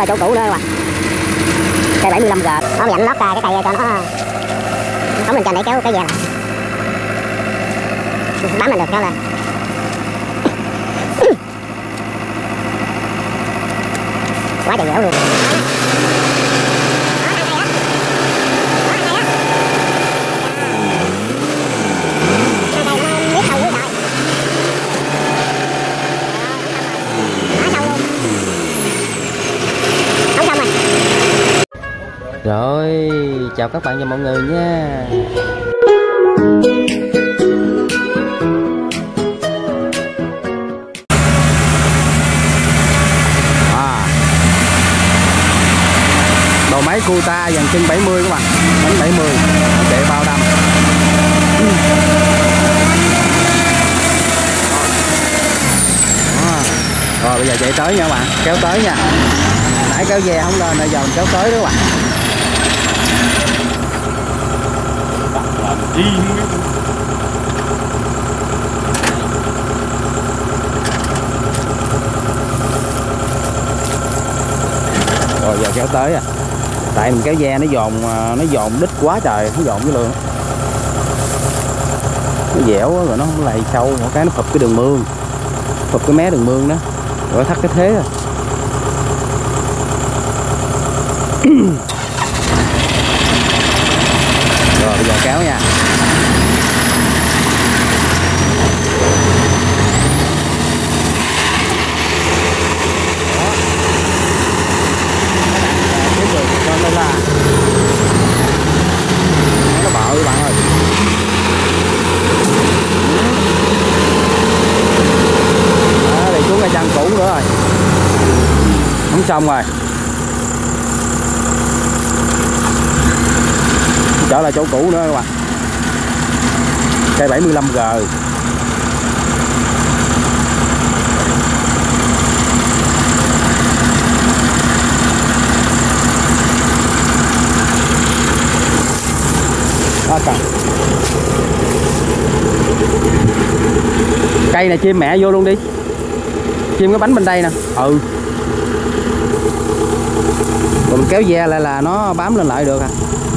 chỗ cũ nữa mà. Cây 75G. Nó dặn lót ra cái cây cho nó không lên trên để kéo cái dè này. Bám lên được kéo lên. Quá trời dẻo luôn. Rồi, chào các bạn và mọi người nha. Đầu máy Kuta dàn chân 70 các bạn, bánh 70, chạy bao đâm. Rồi bây giờ chạy tới nha các bạn, kéo tới nha. Nãy kéo ve không lên, bây giờ mình kéo tới đó các bạn. Rồi giờ kéo tới à. Tại mình kéo ve nó dồn đít quá trời, nó dồn cái lượng. Nó dẻo quá rồi nó không lầy sâu, một cái nó phụp cái đường mương. Phụp cái mé đường mương đó. Rồi thắt cái thế rồi. Rồi bây giờ kéo nha. Nó bợ các bạn ơi. Đó, đi xuống cái chân cũ nữa rồi. Không xong rồi. Trở lại chỗ cũ nữa các bạn. Cây 75G. Đó, cây này chim mẹ vô luôn đi. Chim cái bánh bên đây nè. Ừ. Rồi mình kéo ve lại là nó bám lên lại được à.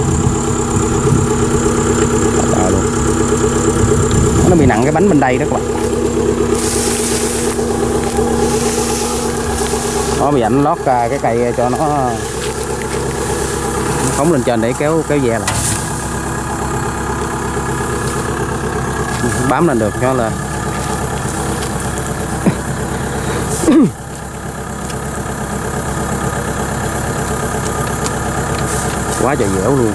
Luôn. Nó bị nặng cái bánh bên đây đó các bạn. Đó bây giờ anh lót cái cây cho nó phóng lên trên để kéo ve lại. Bám lên được cho lên. Quá trời dẻo luôn.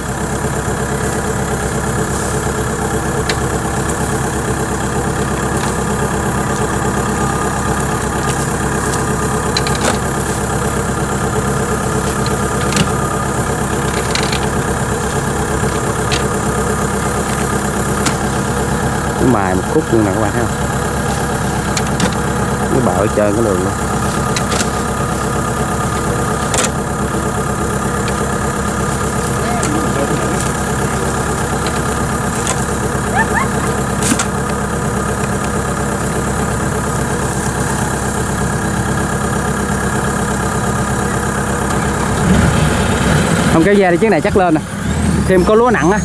Cái mài một khúc luôn nè các bạn thấy không? Cái bợ trơn cái đường luôn. Không kéo ve đi, chiếc này chắc lên nè. Thêm có lúa nặng á.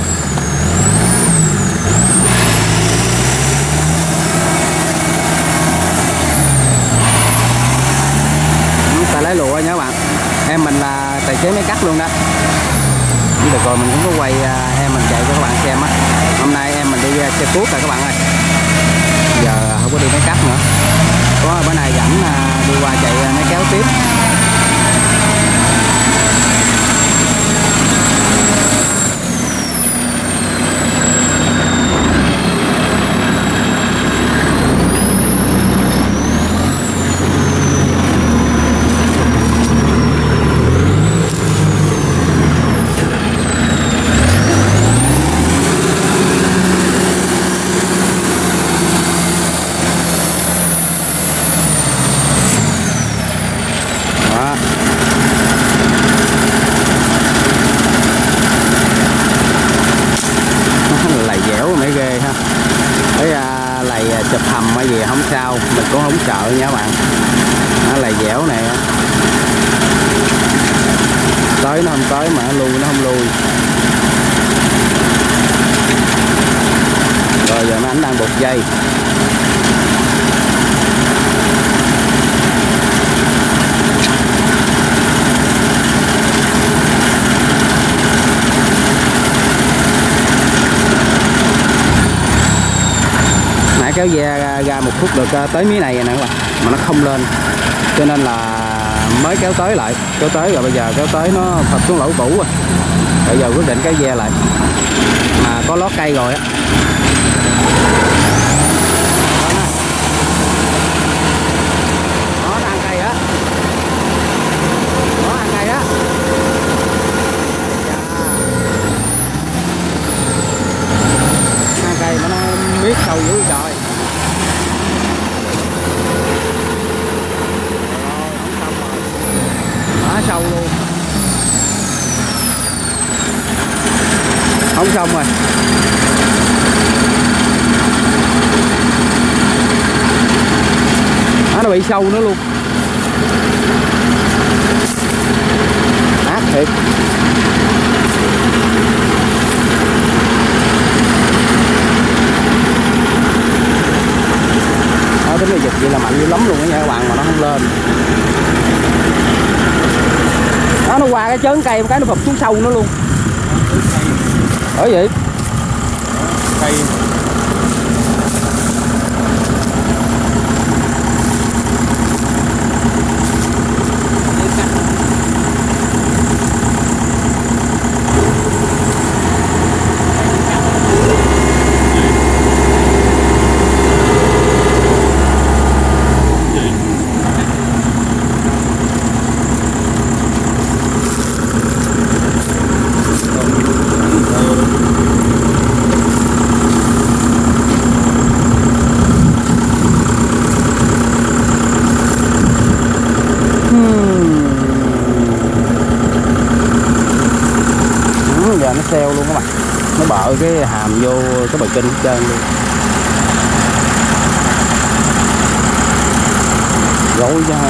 Tài lái lụa nha các bạn. Em mình là tài xế máy cắt luôn đó. Được rồi mình cũng có quay em mình chạy cho các bạn xem á. Hôm nay em mình đi xe cuốc rồi các bạn ơi. Giờ không có đi máy cắt nữa. Có bữa nay rảnh đi qua chạy máy kéo tiếp. Chụp hầm hay gì không sao, mình cũng không sợ nha các bạn. Nó là dẻo này. Tới nó không tới mà lùi nó không lùi. Rồi giờ anh đang buộc dây. Nãy kéo dè ra 1 phút được tới mí này nè các bạn, mà nó không lên, cho nên là mới kéo tới lại, kéo tới rồi bây giờ kéo tới nó phập xuống lỗ cũ rồi. Bây giờ quyết định kéo dè lại, mà có lót cây rồi á. Nó ăn cây á, nó ăn cây á. Ăn cây mà nó biết sâu dữ trời. Sâu luôn, không xong rồi. Nó bị sâu nữa luôn, ác thiệt. Đó, tính cái giật vậy là mạnh dữ lắm luôn đó nha các bạn, mà nó không lên. Đó, nó qua cái chớn cây một cái nó phập xuống sâu nó luôn. Bởi vậy cây giờ nó xeo luôn các bạn, nó bợ cái hàm vô cái bờ kinh hết trơn luôn. Gối chứ ha.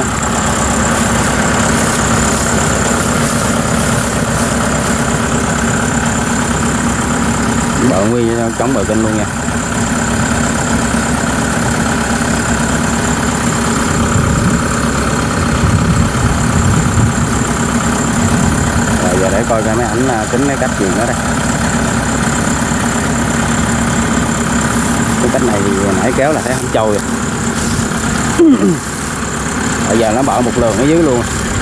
Bợ nguyên chống bờ kinh luôn nha. Giờ để coi cái máy ảnh tính cái cách gì nữa đây. Cái cách này thì nãy kéo là thấy không trôi rồi. Bây giờ nó bỏ một lường ở dưới luôn.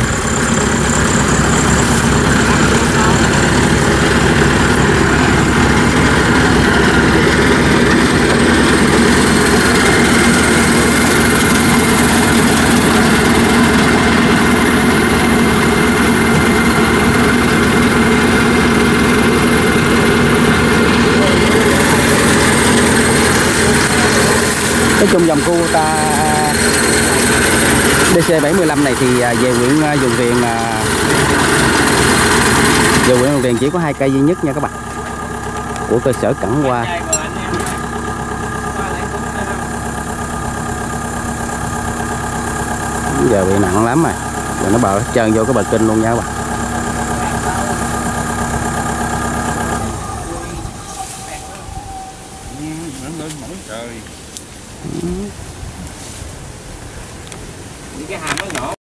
Nói chung dòng Kubota DC715 này thì về huyện Dùng Riềng chỉ có 2 cây duy nhất nha các bạn, của cơ sở Cẩn Hoa. Giờ bị nặng lắm rồi, nó bờ trơn vô cái bờ kinh luôn nha các bạn. Những cái hàm nó nhỏ.